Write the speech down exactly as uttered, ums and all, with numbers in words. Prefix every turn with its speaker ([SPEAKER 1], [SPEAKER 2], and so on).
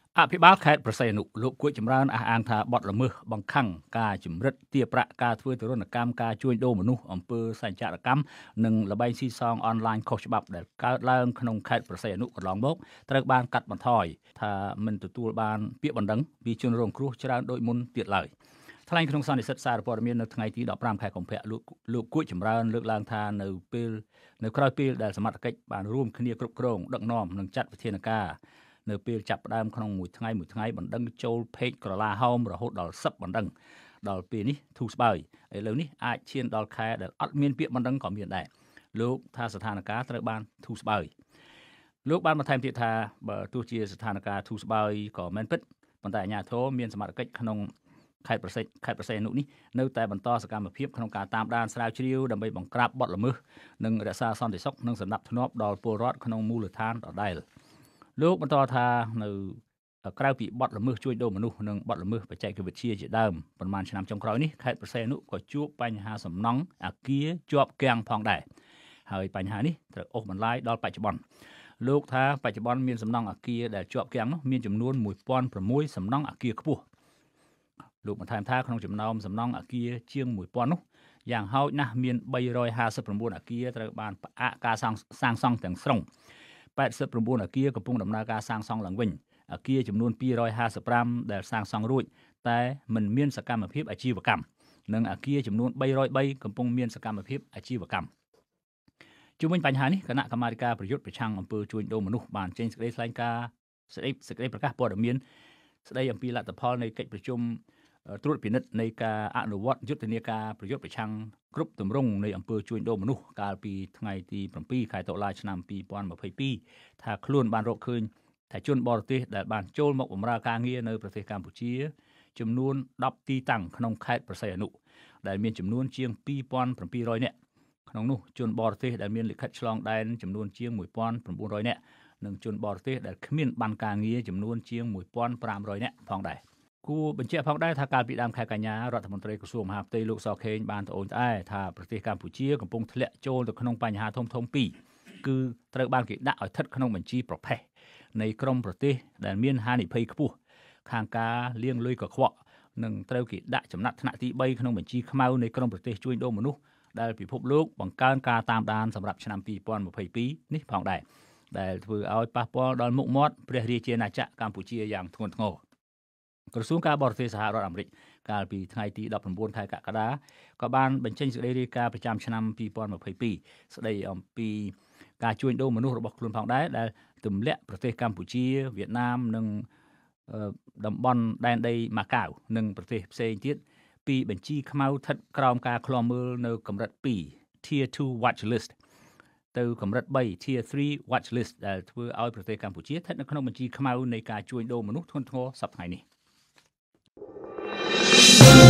[SPEAKER 1] អភិបាលខេត្តប្រស័យអនុលោកគួចចម្រើនអះអាងថាបទល្មើសបង្ខំការជំរិតទារប្រាក់ការធ្វើទរណកម្មការជួញដូរមនុស្សអំពើសញ្ចារកម្មនិងល្បែងស៊ីសងអនឡាញខុសច្បាប់ដែលកើតឡើងក្នុងខេត្តប្រស័យអនុកន្លងមកត្រូវបានកាត់បន្ថយថាមិនទទួលបានពាក្យបណ្ដឹងពីជនរងគ្រោះច្រើនដូចមុនទៀតឡើយថ្លែងក្នុងសន្និសីទសារព័ត៌មាននៅថ្ងៃទីដប់ប្រាំខែកុម្ភៈលោកលោកគួចចម្រើនលើកឡើងថានៅពេលនៅក្រៅពេលដែលសមត្ថកិច្ចបានរួមគ្នាគ្រប់គ្រងដឹកនាំនិងចាត់វិធានការនៅពេលចាប់ផ្ដើមក្នុងមួយថ្ងៃមួយថ្ងៃបណ្ដឹងចូលពេកក្រឡាហោមរហូតដល់សិបបណ្ដឹងដល់ពេលនេះធូរស្បើយឥឡូវនេះអាចឈានដល់ខែដែលអត់មានពាក្យបណ្ដឹងក៏មានដែរលោកថាស្ថានភាពត្រូវបានធូរស្បើយលោកបានបន្ថែមទៀតថាបើទោះជាស្ថានភាពធូរស្បើយក៏មិនពិតប៉ុន្តែអាជ្ញាធរមានសមត្ថកិច្ចក្នុងខេត្តប្រសិទ្ធខេត្តប្រសិទ្ធអនុនេះនៅតែបន្តសកម្មភាពក្នុងការតាមដានស្រាវជ្រាវដើម្បីបង្ក្រាបបទល្មើសនិងរក្សាសន្តិសុខនិងសណ្ដាប់ធ្នាប់ដល់ពលរដ្ឋក្នុងមូលដ្ឋានដដែលលោកបន្តថានៅក្រៅពីបទល្មើសជួញដូរមនុស្សនិងបទល្មើសបច្ចេកវិទ្យាជាដើមប្រមាណឆ្នាំចុងក្រោយនេះខេត្តប្រស័យអនុក៏ជួបបញ្ហាសំណង់អគារជាប់គាំងផងដែរហើយបញ្ហានេះត្រូវអូសបន្លាយដល់បច្ចុប្បន្នលោកថាបច្ចុប្បន្នមានសំណង់អគារដែលជាប់គាំងនោះមានចំនួនមួយពាន់ប្រាំមួយសំណង់អគារខ្ពស់លោកបន្ថែមថាក្នុងចំណោមសំណង់អគារជាងមួយពាន់នោះយ៉ាងហោចណាស់មានបីរយហាសិបប្រាំបួនអគារត្រូវបានផ្អាកការសាងសាងសង់ទាំងស្រុងแปดสิบเก้าអគារកំពុងដំណើរការសាងសង់ឡើងវិញអគារចំនួនពីររយហាសិបប្រាំដែលសាងសង់រួចតែមិនមានសកម្មភាពអាជីវកម្មនិងអគារចំនួនបីរយបីកំពុងមានសកម្មភាពអាជីវកម្មជុំវិញបញ្ហានេះគណៈកម្មាធិការប្រយុទ្ធប្រឆាំងអំពើជួញដូរមនុស្សបានចេញសេចក្តីថ្លែងការណ៍សេចក្តីសេចក្តីប្រកាសព័ត៌មានស្តីអំពីលទ្ធផលនៃកិច្ចប្រជុំត្រួតពិនិត្យនៃការអនុវត្តយុទ្ធនាការប្រយុទ្ធប្រឆាំងគ្រប់ទម្រង់នៃអំពើជួញដូរមនុស្សកាលពីថ្ងៃទីប្រាំពីរខែតុលាឆ្នាំពីរពាន់ម្ភៃពីរថាខ្លួនបានរកឃើញថាជនបរទេសដែលបានចូលមកបម្រើការងារនៅប្រទេសកម្ពុជាចំនួនដប់ទីតាំងក្នុងខេត្តប្រស័យអនុដែលមានចំនួនជាងពីរពាន់ប្រាំពីររយនាក់ក្នុងនោះជនបរទេសដែលមានលិខិតឆ្លងដែនចំនួនជាងមួយពាន់ប្រាំបួនរយនាក់និងជនបរទេសដែលគ្មានប័ណ្ណការងារចំនួនជាងមួយពាន់ប្រាំរយនាក់ផងដែរគួរបញ្ជាក់ផងដែរថាកាលពីដើមខែកញ្ញារដ្ឋមន្ត្រីក្រសួងមហាផ្ទៃលោកសខេងបានត្អូញត្អែថាប្រទេសកម្ពុជាកំពុងធ្លាក់ចូលទៅក្នុងបញ្ហាធំធំពីរគឺត្រូវបានគេដាក់ឲ្យស្ថិតក្នុងបញ្ជីប្រភេទនៃក្រុមប្រទេសដែលមានហានិភ័យខ្ពស់ខាងការលាងលុយកខ្វក់និងត្រូវគេដាក់ចំណាត់ថ្នាក់ទីបីក្នុងបញ្ជីខ្មៅនៃក្រុមប្រទេសជួញដូរមនុស្សដែលពិភពលោកបង្កើនការតាមដានសម្រាប់ឆ្នាំពីរពាន់ម្ភៃពីរនេះផងដែរដែលធ្វើឲ្យប៉ះពាល់ដល់មុខមាត់ព្រះរាជាណាចក្រកម្ពុជាយ៉ាងធ្ងន់ធ្ងរក្រសួងការបរទេសសហរដ្ឋអាមេរិកកាលពីថ្ងៃទីដប់ប្រាំបួនខែកក្កដាក៏បានបញ្ចេញសេចក្តីរាយការណ៍ប្រចាំឆ្នាំពីរពាន់ម្ភៃពីរស្តីអំពីការជួញដូរមនុស្សរបស់ខ្លួនផងដែរដែលទម្លាក់ប្រទេសកម្ពុជាវៀតណាមនិងតំបន់ដែនដីម៉ាកាវនិងប្រទេសផ្សេងទៀតពីបញ្ជីខ្មៅស្ថិតក្រោមការឃ្លាំមើលនៅកម្រិតពីរ Tier two Watch List ទៅកម្រិតបី Tier three Watch List ដែលធ្វើឲ្យប្រទេសកម្ពុជាស្ថិតនៅក្នុងបញ្ជីខ្មៅនៃការជួញដូរមនុស្សធ្ងន់ធ្ងរសប្តាហ៍ថ្ងៃនេះ